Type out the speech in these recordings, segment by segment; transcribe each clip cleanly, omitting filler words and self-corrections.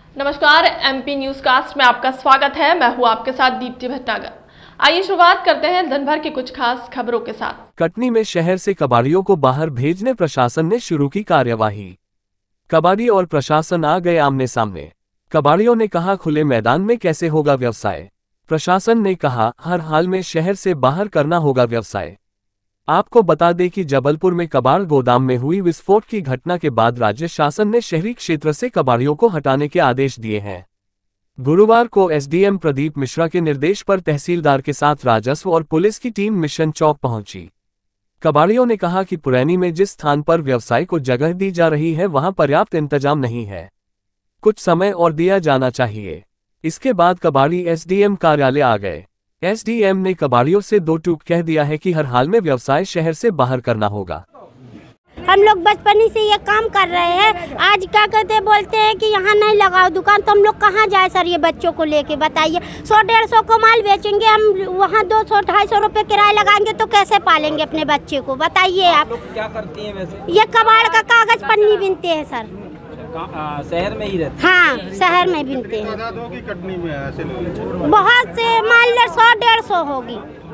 नमस्कार, MP news cast में आपका स्वागत है। मैं हूं आपके साथ दीप्ति भटनागर। आइए शुरुआत करते हैं दिन भर की कुछ खास खबरों के साथ। कटनी में शहर से कबाड़ियों को बाहर भेजने प्रशासन ने शुरू की कार्यवाही। कबाड़ी और प्रशासन आ गए आमने सामने। कबाड़ियों ने कहा खुले मैदान में कैसे होगा व्यवसाय। प्रशासन ने कहा हर हाल में शहर से बाहर करना होगा व्यवसाय। आपको बता दें कि जबलपुर में कबाड़ गोदाम में हुई विस्फोट की घटना के बाद राज्य शासन ने शहरी क्षेत्र से कबाड़ियों को हटाने के आदेश दिए हैं। गुरुवार को एसडीएम प्रदीप मिश्रा के निर्देश पर तहसीलदार के साथ राजस्व और पुलिस की टीम मिशन चौक पहुंची। कबाड़ियों ने कहा कि पुरैनी में जिस स्थान पर व्यवसाय को जगह दी जा रही है वहां पर्याप्त इंतजाम नहीं है, कुछ समय और दिया जाना चाहिए। इसके बाद कबाड़ी एसडीएम कार्यालय आ गए। एसडीएम ने कबाड़ियों से दो टूक कह दिया है कि हर हाल में व्यवसाय शहर से बाहर करना होगा। हम लोग बचपन से ये काम कर रहे हैं। आज क्या कहते बोलते हैं कि यहाँ नहीं लगाओ दुकान, तो हम लोग कहाँ जाए सर ये बच्चों को लेके बताइए। 100-150 को माल बेचेंगे हम, वहाँ 200-250 रुपये किराया लगाएंगे तो कैसे पालेंगे अपने बच्चे को, बताइए आप। क्या करती हैं वैसे? ये कबाड़ का कागज पन्नी बिनते हैं सर। शहर में ही रहते? हाँ, शहर में बिनते हैं। कटनी में ऐसे बहुत से मान लो 100-150 होगी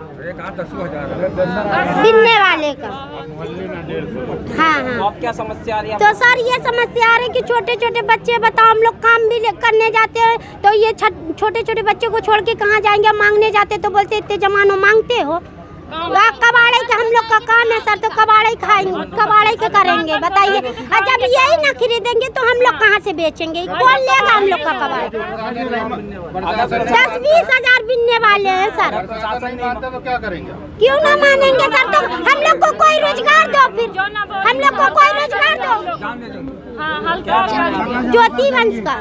बिनने वाले का। हाँ हाँ। अब क्या समस्या आ रही है? तो सर ये समस्या आ रही है कि छोटे छोटे बच्चे, बताओ हम लोग काम भी करने जाते हैं तो ये छोटे छोटे बच्चों को छोड़ के कहाँ जाएंगे। मांगने जाते तो बोलते इतने जमानो मांगते हो। कबाड़े का हम लोग का काम है सर, तो कबाड़े खाएंगे, कबाड़े के करेंगे बताइए। और जब यही ना खरीदेंगे तो हम लोग कहाँ से बेचेंगे, कौन लेगा हम लोग का कबाड़। 10-20 हजार बिनने वाले हैं सर। तो क्या करेंगे? क्यों ना मानेंगे सर, तो हम लोग को कोई रोजगार दो, फिर हम लोग को कोई रोजगार दो। ज्योति वंश का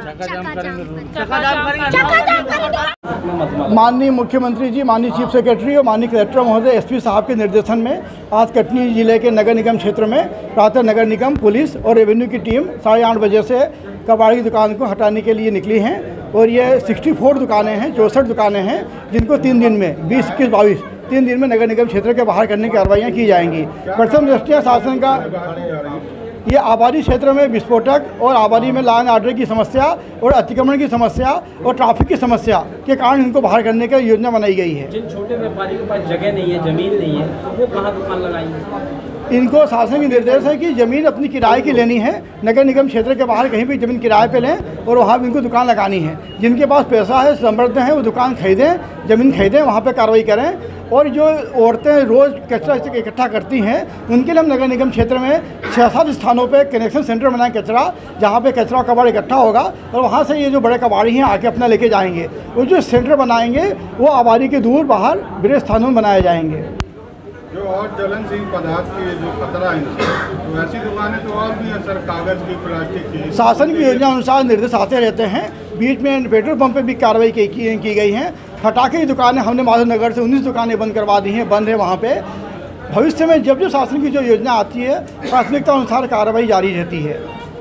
माननीय मुख्यमंत्री जी, माननीय चीफ सेक्रेटरी और माननीय कलेक्टर महोदय, एसपी साहब के निर्देशन में आज कटनी जिले के नगर निगम क्षेत्र में प्रातः नगर निगम, पुलिस और रेवेन्यू की टीम 8:30 बजे से कबाड़ी की दुकान को हटाने के लिए निकली हैं। और ये 64 दुकानें हैं, 64 दुकानें हैं जिनको 3 दिन में 20, 21, 22 3 दिन में नगर निगम क्षेत्र के बाहर करने की कार्रवाइयाँ की जाएंगी। प्रथम दृष्टया शासन का ये आबादी क्षेत्र में विस्फोटक और आबादी में लॉ एंड ऑर्डर की समस्या और अतिक्रमण की समस्या और ट्रैफिक की समस्या के कारण इनको बाहर करने की योजना बनाई गई है। जिन छोटे व्यापारियों के पास जगह नहीं है, जमीन नहीं है, वो कहाँ दुकान लगाएंगे? इनको शासन के निर्देश है कि ज़मीन अपनी किराए की लेनी है, नगर निगम क्षेत्र के बाहर कहीं भी ज़मीन किराए पे लें और वहाँ भी इनको दुकान लगानी है। जिनके पास पैसा है, समृद्ध हैं, वो दुकान खरीदें, ज़मीन खरीदें, वहाँ पे कार्रवाई करें। और जो औरतें रोज़ कचरा इकट्ठा करती हैं उनके लिए हम नगर निगम क्षेत्र में 6-7 स्थानों पे कनेक्शन सेंटर बनाएं कचरा, जहाँ पे कचरा कबाड़ इकट्ठा होगा और वहाँ से ये जो बड़े कबाड़ी हैं आके अपना लेके जाएंगे। वो जो सेंटर बनाएंगे वो आबादी के दूर बाहर बड़े स्थानों में बनाए जाएंगे। जो और ज्वलनशील पदार्थ की जो खतरा है इनसे, तो ऐसी दुकानें तो और भी हैं सर, कागज़ की, प्लास्टिक की। शासन की योजना अनुसार निर्देश आते रहते हैं। बीच में पेट्रोल पंप पे भी कार्रवाई की गई है। फटाखे की दुकानें हमने माधव नगर से 19 दुकानें बंद करवा दी हैं, बंद है वहाँ पे। भविष्य में जब शासन की जो योजना आती है प्राथमिकता अनुसार कार्रवाई जारी रहती है।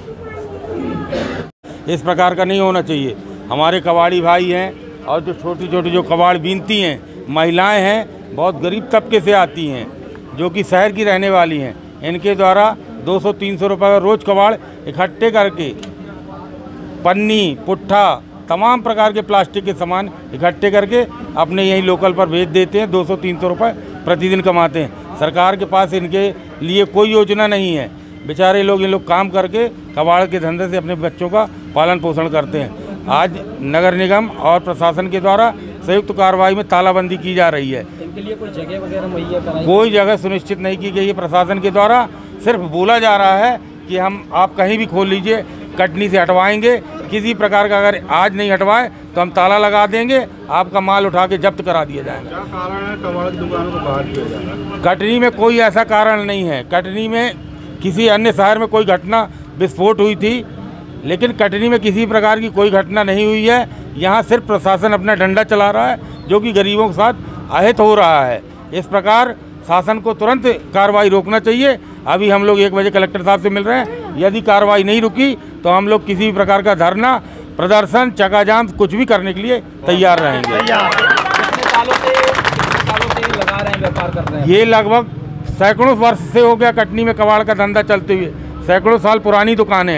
इस प्रकार का नहीं होना चाहिए। हमारे कबाड़ी भाई हैं और जो छोटी छोटी जो कबाड़ बीनती हैं महिलाएं हैं, बहुत गरीब तबके से आती हैं, जो कि शहर की रहने वाली हैं। इनके द्वारा 200-300 रुपये का रोज़ कबाड़ इकट्ठे करके पन्नी, पुट्ठा, तमाम प्रकार के प्लास्टिक के सामान इकट्ठे करके अपने यहीं लोकल पर बेच देते हैं। 200-300 रुपये प्रतिदिन कमाते हैं। सरकार के पास इनके लिए कोई योजना नहीं है। बेचारे लोग, इन लोग काम करके कबाड़ के धंधे से अपने बच्चों का पालन पोषण करते हैं। आज नगर निगम और प्रशासन के द्वारा संयुक्त कार्रवाई में तालाबंदी की जा रही है। इनके लिए कोई जगह वगैरह मुहैया कराई? कोई जगह सुनिश्चित नहीं की गई है प्रशासन के द्वारा। सिर्फ बोला जा रहा है कि हम आप कहीं भी खोल लीजिए, कटनी से हटवाएंगे। किसी प्रकार का अगर आज नहीं हटवाए तो हम ताला लगा देंगे, आपका माल उठा के जब्त करा दिया जाएगा। क्या कारण है कबाड़ की दुकानों को बाहर किया जा रहा है? कटनी में कोई ऐसा कारण नहीं है। कटनी में किसी अन्य शहर में कोई घटना विस्फोट हुई थी, लेकिन कटनी में किसी प्रकार की कोई घटना नहीं हुई है। यहाँ सिर्फ प्रशासन अपना डंडा चला रहा है, जो कि गरीबों के साथ अहित हो रहा है। इस प्रकार शासन को तुरंत कार्रवाई रोकना चाहिए। अभी हम लोग 1 बजे कलेक्टर साहब से मिल रहे हैं। यदि कार्रवाई नहीं रुकी तो हम लोग किसी भी प्रकार का धरना, प्रदर्शन, चक्काजाम कुछ भी करने के लिए तैयार रहेंगे। कितने सालों से लगा रहे हैं, व्यापार कर रहे हैं? ये लगभग सैकड़ों वर्ष से हो गया कटनी में कबाड़ का धंधा चलते हुए। सैकड़ों साल पुरानी दुकानें हैं।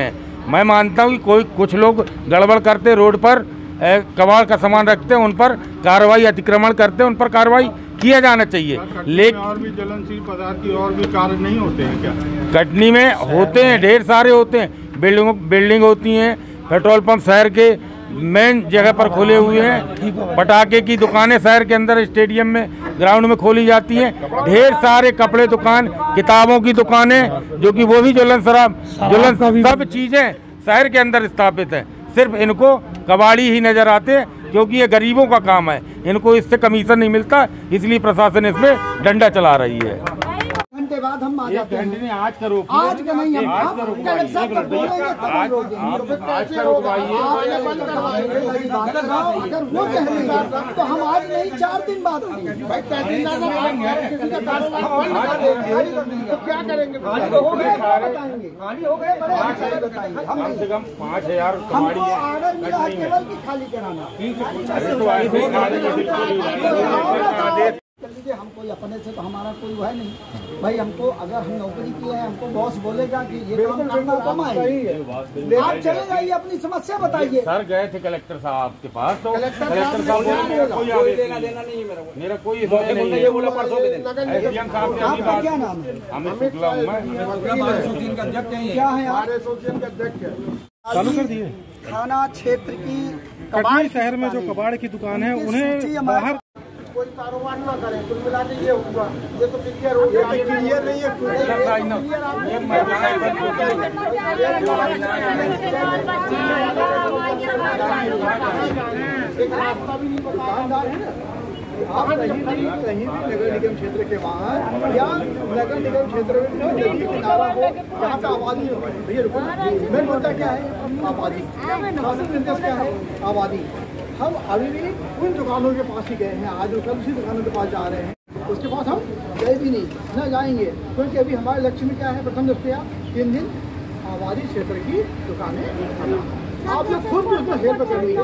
मैं मानता हूँ कि कुछ लोग गड़बड़ करते रोड पर कबाड़ का सामान रखते हैं, उन पर कार्रवाई, अतिक्रमण करते हैं उन पर कार्रवाई किया जाना चाहिए। लेकिन और भी ज्वलनशील पदार्थ की और भी कार्य नहीं होते हैं क्या? कटनी में होते हैं, ढेर सारे होते हैं। बिल्डिंग होती हैं, पेट्रोल पंप शहर के मेन जगह पर खोले हुए हैं, पटाखे की दुकानें शहर के अंदर स्टेडियम में, ग्राउंड में खोली जाती हैं, ढेर सारे कपड़े दुकान, किताबों की दुकानें, जो कि वो भी ज्वलन सब चीज़ें शहर के अंदर स्थापित हैं। सिर्फ इनको कबाड़ी ही नज़र आते हैं, क्योंकि ये गरीबों का काम है, इनको इससे कमीशन नहीं मिलता, इसलिए प्रशासन इसमें डंडा चला रही है। घंटे बाद हम आ जाते हैं। आज करो, आज का नहीं, हम कलेक्टर साहब तक बोलेंगे तब हम रोकेंगे। आज करवाइए। अगर वो कहेंगे तो हम आज नहीं 4 दिन बाद आएंगे। तो क्या करेंगे? खाली हो गए बताएंगे। कम से कम 5000 हमको ऑर्डर मिला है केवल की खाली कराना। हम कोई अपने से तो हमारा कोई वो है नहीं भाई। हमको अगर हम नौकरी किए हैं, हमको बॉस बोलेगा कि ये काम करना, कम आएंगे। आप चले जाइए, अपनी समस्या बताइए। सर गए थे कलेक्टर साहब के पास, तो कलेक्टर साहब कोई लेना देना नहीं है मेरा कोई नहीं बोला परसों के दिन। आपका क्या नाम है? अमित शुक्ला हूँ मैं। क्या है चालू कर दिए? थाना क्षेत्र की कबाड़ शहर में जो कबाड़ की दुकान है उन्हें बाहर कोई कारोबार ना करें। कुल मिला के ये हुआ, ये तो क्लियर हो गया। क्लियर नहीं है, एक रास्ता भी नहीं दुकानदार है ना। आप कहीं भी नगर निगम क्षेत्र के बाहर या नगर निगम क्षेत्र में नदी किनारा हो, जहाँ पे आबादी हो, भैया रुको, मेन मुद्दा क्या है? आबादी। शासन निर्देश क्या है? आबादी। हम अभी भी उन दुकानों के पास ही गए हैं, आज कल उसी दुकानों के पास जा रहे हैं, उसके पास हम गए भी नहीं, न जाएंगे, क्योंकि अभी हमारे लक्ष्य में क्या है? प्रथम दृष्टया 3 दिन आबादी क्षेत्र की दुकानें हटाना। आप लोग खुद भी उसमें हेल्प करेंगे।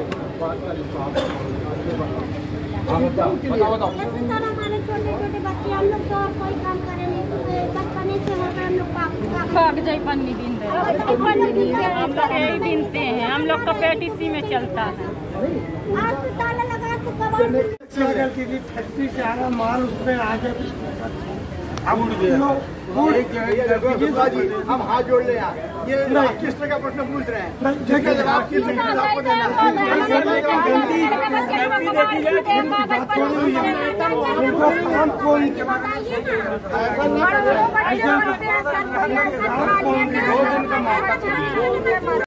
हमारे छोटे छोटे बच्चे, हम लोग तो और कोई काम करें नहीं, बचपने से होकर हम लोग कागजाई पन्नी बीन रहे हैं, हम लोग यही बीनते हैं, हम लोग का पेट इसी में चलता है। आज तो ताला लगा तो फैक्ट्री से आ रहा माल उसमें आ गया। हम हाथ जोड़ ले यार, ये किस तरह का प्रश्न पूछ रहे हैं? जवाब किस तरह आपको देना है?